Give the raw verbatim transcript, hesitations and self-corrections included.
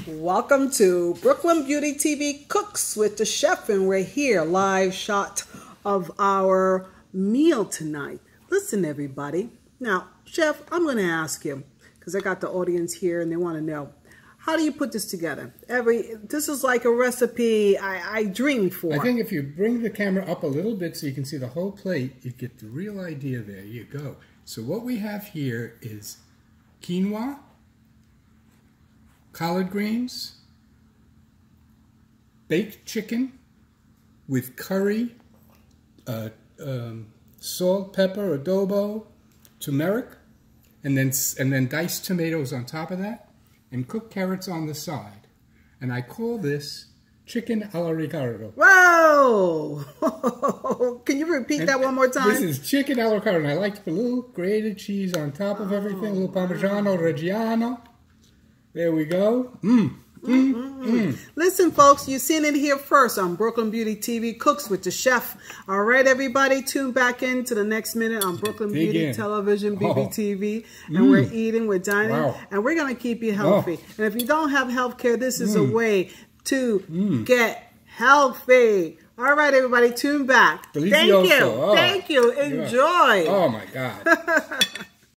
Welcome to Brooklyn Beauty T V Cooks with the Chef, and we're here, live shot of our meal tonight. Listen, everybody. Now, Chef, I'm going to ask you, because I got the audience here and they want to know, how do you put this together? Every This is like a recipe I, I dream for. I think if you bring the camera up a little bit so you can see the whole plate, you get the real idea. There you go. So what we have here is quinoa, collard greens, baked chicken with curry, uh, um, salt, pepper, adobo, turmeric, and then and then diced tomatoes on top of that, and cooked carrots on the side. And I call this chicken alla Ricardo. Whoa! Can you repeat And that one more time? This is chicken alla Ricardo, and I like to put a little grated cheese on top of everything, a little Parmigiano Reggiano. There we go. Mmm. Mm, mm, mm. Listen, folks, you've seen it here first on Brooklyn Beauty T V Cooks with the Chef. All right, everybody, tune back in to the next minute on Brooklyn Dig Beauty in. Television, B B T V. Oh. And Mm. we're eating, we're dining, Wow. and we're going to keep you healthy. Oh. And if you don't have health care, this is Mm. a way to Mm. get healthy. All right, everybody, tune back. Delicioso. Thank you. Oh. Thank you. Yeah. Enjoy. Oh, my God.